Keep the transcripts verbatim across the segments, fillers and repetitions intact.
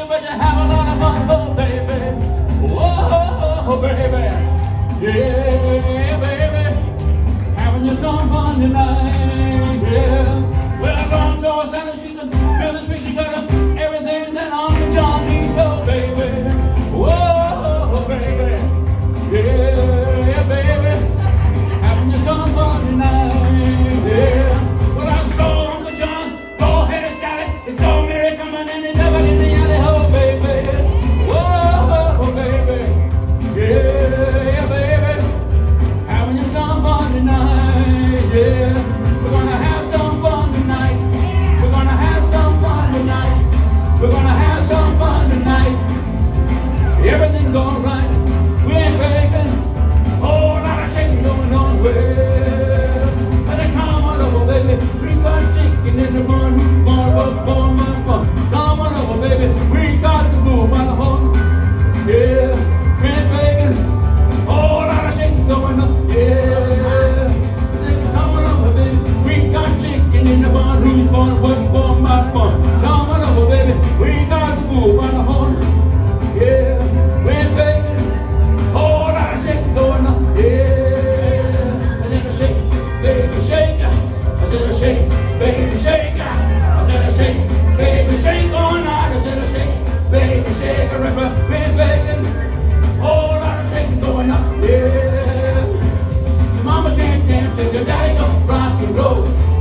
but you have a lot of fun, oh baby. Whoa, baby. Yeah, baby. Having you some fun tonight, yeah. Well, I'm going to a Santa, she's a really sweet, she got everything that Uncle John needs, oh baby. Whoa, baby. Yeah, baby. Having you some fun tonight, yeah. Well, I stole Uncle John, go ahead and shout it. It's so merry coming in and never in the alley, oh baby. Whoa, baby. Yeah, baby. Having you some fun tonight, yeah. We're gonna have some fun tonight. We're gonna have some fun tonight. We're gonna have some fun tonight. Everything's alright. We ain't faking. Whole lot of shaking going on. Well, and then come on over, baby. We got chicken in the bun. More of fun, more fun. Come on over, baby. We got the move by the horn. Yeah, we ain't faking. Whole lot of shaking going on. Yeah, come on over, baby. We got chicken in the bun. Who's fun? What's fun? My fun. Come on over, baby. We got the move by the horn. Yeah, we ain't faking. Whole lot of shaking going on. Yeah, I said a shake, baby, shake. I said a shake, baby, shake. I said a shake, baby, shake all night. I said a shake, baby, shake. We ain't faking. Whole lot of shaking going on. Yeah, your mama can't dance and your daddy don't rock and roll.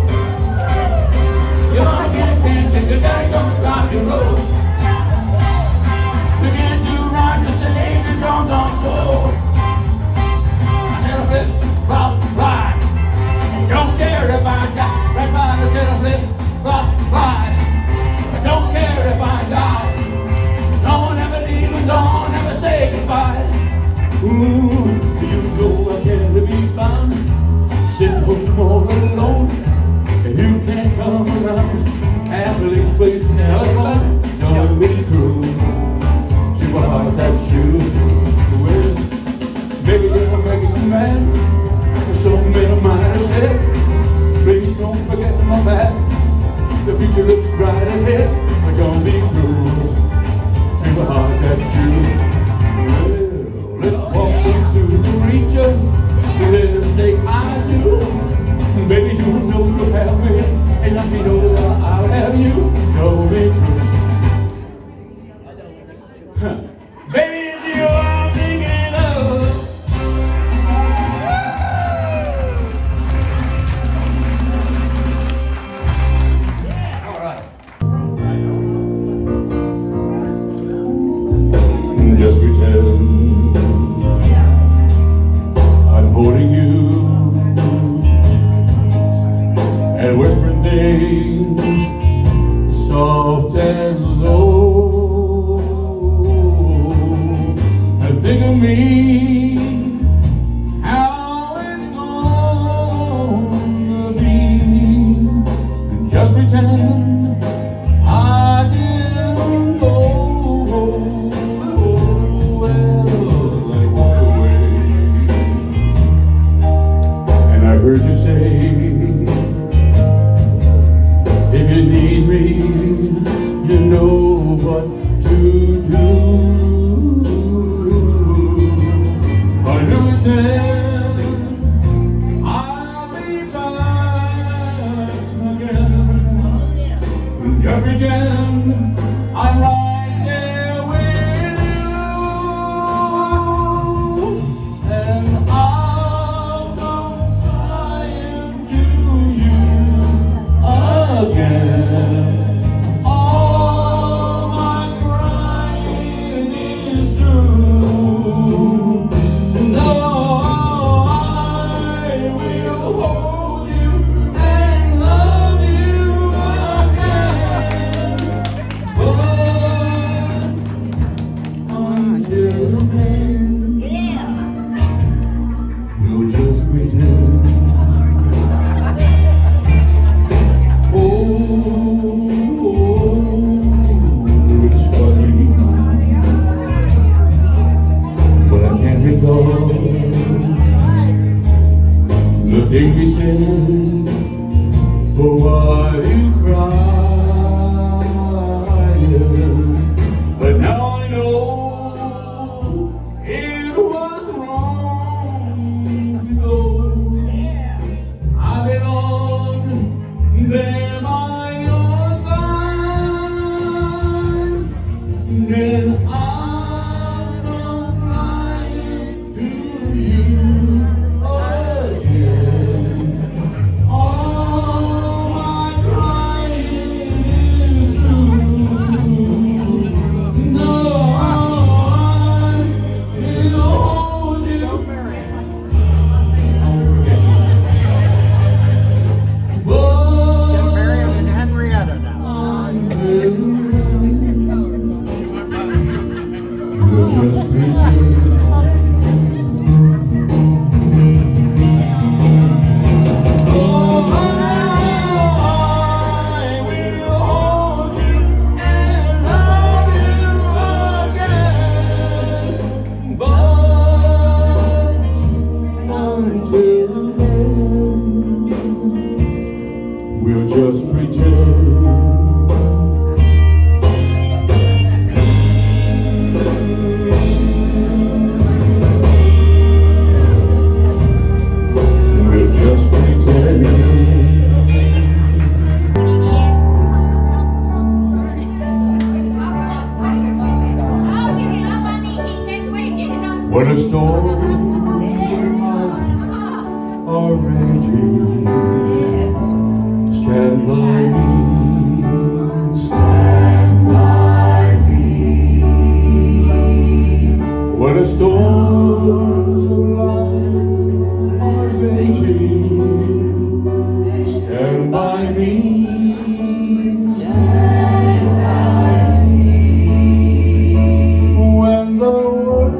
Your mama can't dance and your daddy don't rock and roll. You can't do right to say the drums on floor. I said a flip, flop, ride. Don't care if I die. Right by I said a flip, flop, ride. I don't care if I die. Don't ever leave and don't ever say goodbye. Ooh, you know I can't be found. Sitting home all alone. And you can't come around. Happily place now alone. Don't be true. About that shoe, well, baby, I'm making you mad. So many miles ahead. Please don't forget my back. The future looks bright ahead. I'm gonna be true to about that shoe. Well, let's walk into the preacher. Let us say I do. Baby, you know you have me, and I know I'll have you. Don't be true. Huh. Baby, it's you I'm thinking of. Yeah, all right. Just pretend I'm holding you and whispering things soft and low. Think of me, how it's gonna be, and just pretend I didn't go. Well, I walked away, and I heard you say, if you need me, you know what to do. I'll be back again. Just pretend I'm right there with you, and I'll come flying to you again. All my crying is through. No. The thing we said, oh why you crying? just pretend. Oh, I will hold you and love you again, but until then, we'll just pretend. When the storms of life are raging, stand by me, stand by me. When the storms of life are raging, stand by me, stand by me. When the world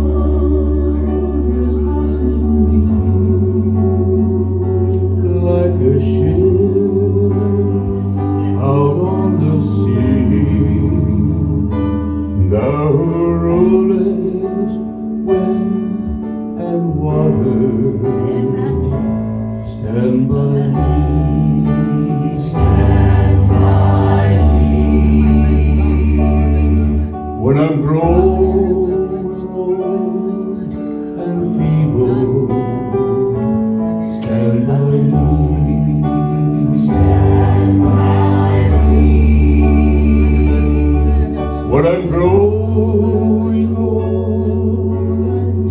a ship out on the sea, the rollers, wind and water, stand by me, stand by me. When I'm growing old and feeble, stand by me. Stand by me. When I'm growing old and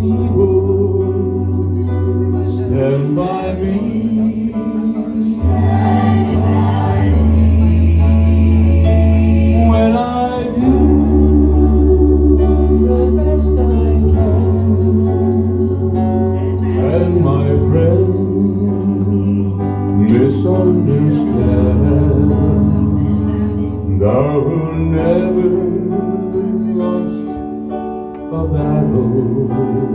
feeble, stand by me. Stand by me. When I do the best I can, and my friend misunderstand, thou who never lost a battle,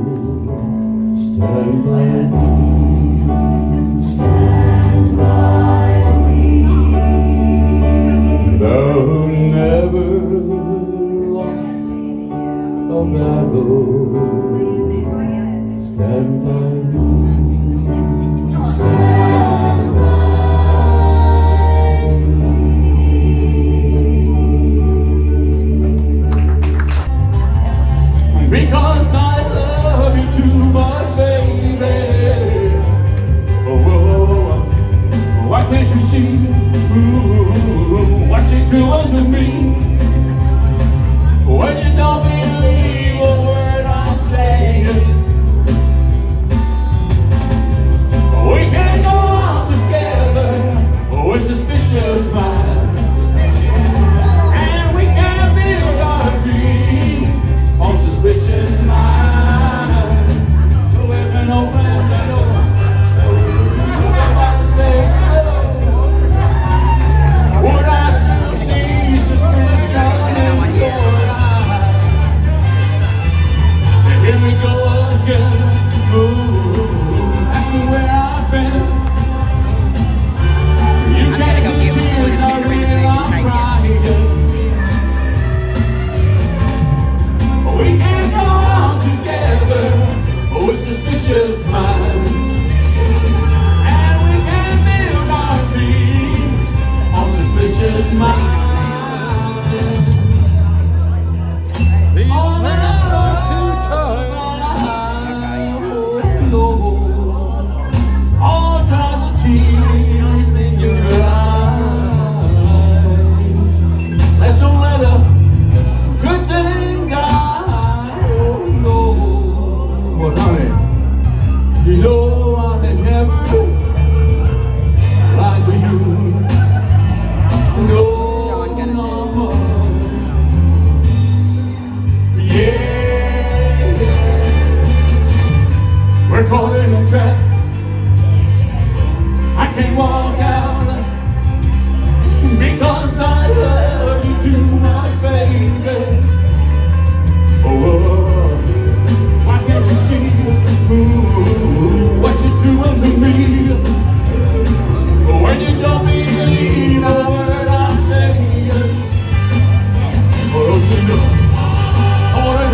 stand by me, stand by me. Thou who never lost a battle, stand by me, stand by me. Because I love you too much, baby. Oh, oh, oh, why can't you see ooh, what you're doing to me? When you don't believe a word I'm saying, we can go out together with suspicious minds, and we can build our dreams on suspicious lines. So if an open the door, somebody say hello, would I still see suspicion?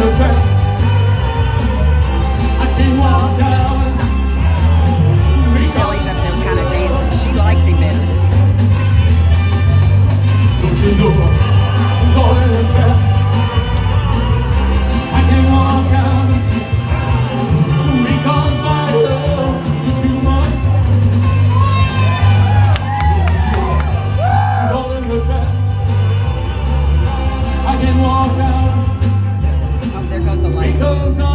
the trap. I can't walk out. Shelly's up there kind of dancing. She likes him better. Don't you know I'm caught in a trap? I can't walk out because I love you too much. I'm caught in a trap. I can't walk out Oh, there goes the light. because I